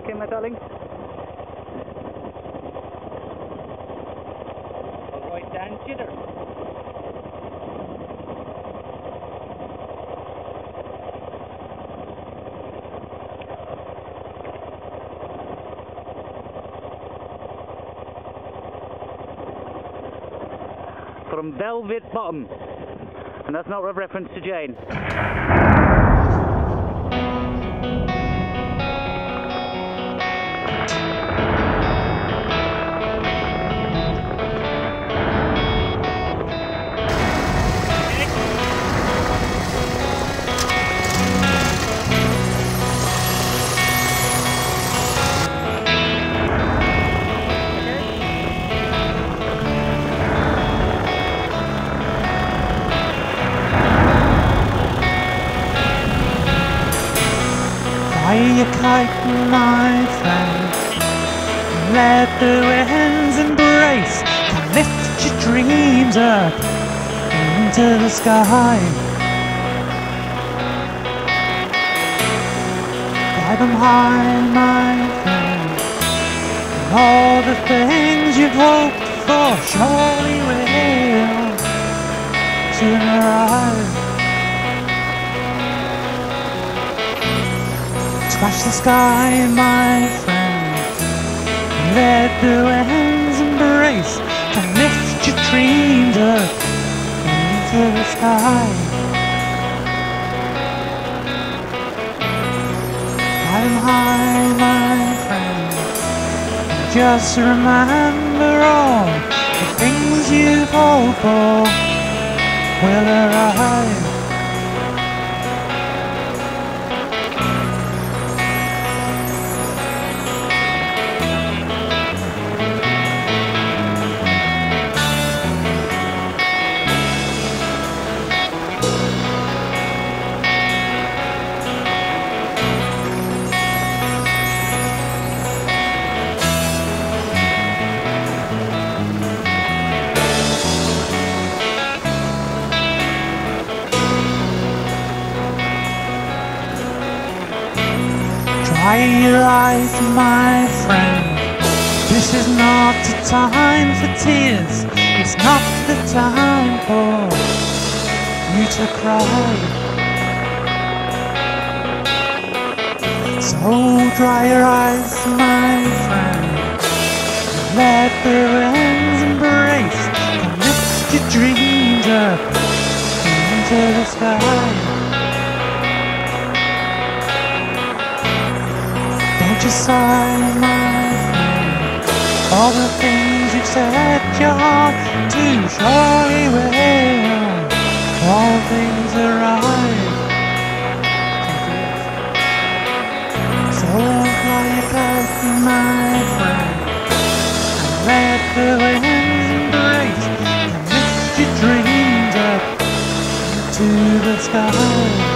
Okay, my darling. Avoid DOWN Cheddar. From Velvet Bottom, and that's not a reference to Jane. Fly your kite, my friend, let the winds embrace, and lift your dreams up into the sky. Fly them high, my friend, and all the things you've hoped for surely will soon arrive. Scratch the sky, my friend, let the winds embrace, and lift your dreams up into the sky. Fly them high, my friend, and just remember all the things you've hoped for will arrive. Dry your eyes, my friend, this is not the time for tears, it's not the time for you to cry. So dry your eyes, my friend, let the winds embrace, and lift your dreams up into the sky. Don't you sigh, my friend, all the things you've set your heart to surely will all things arrive. So fly your kite, my friend, and let the winds embrace, and lift your dreams up into the sky.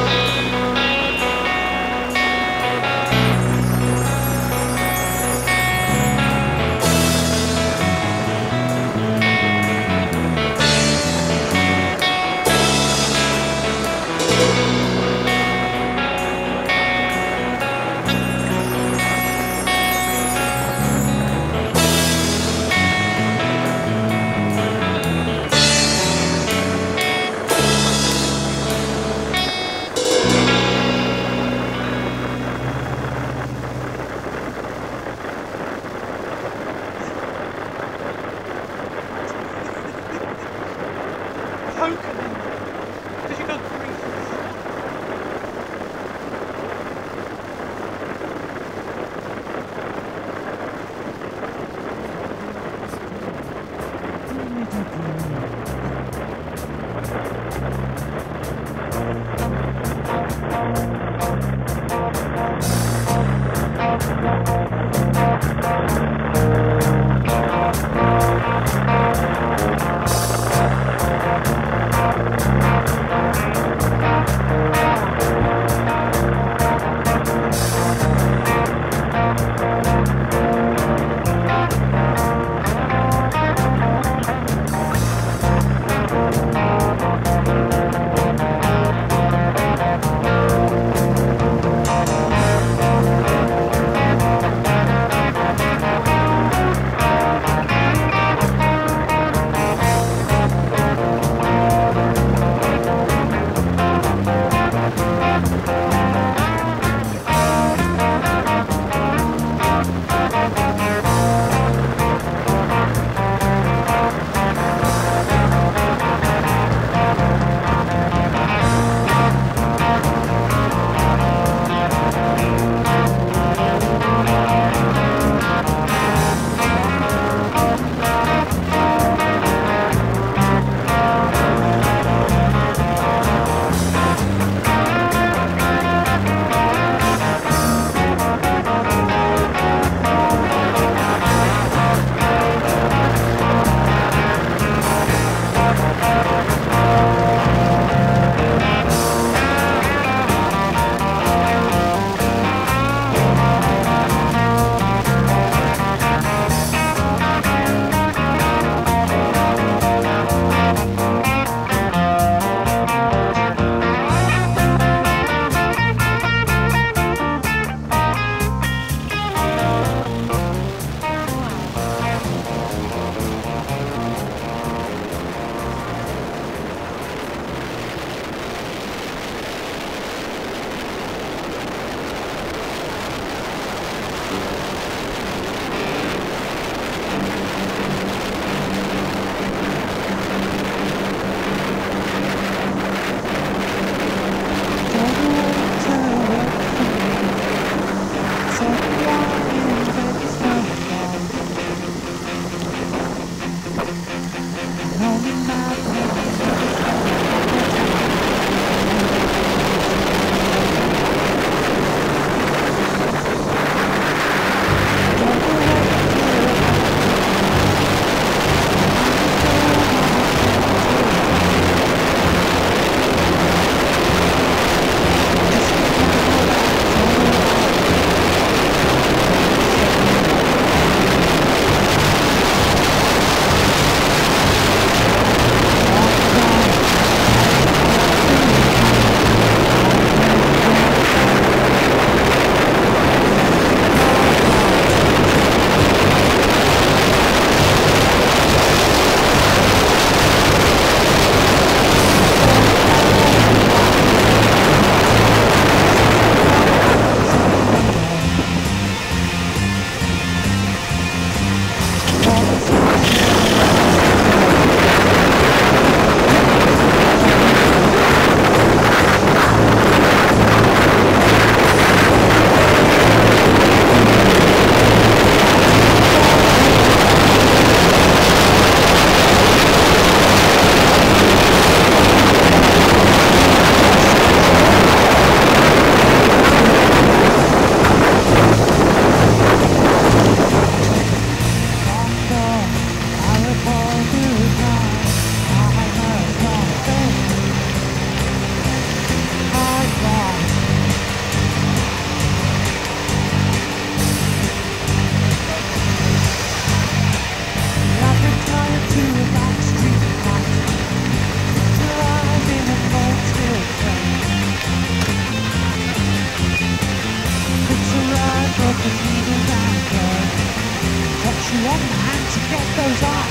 to get those eyes.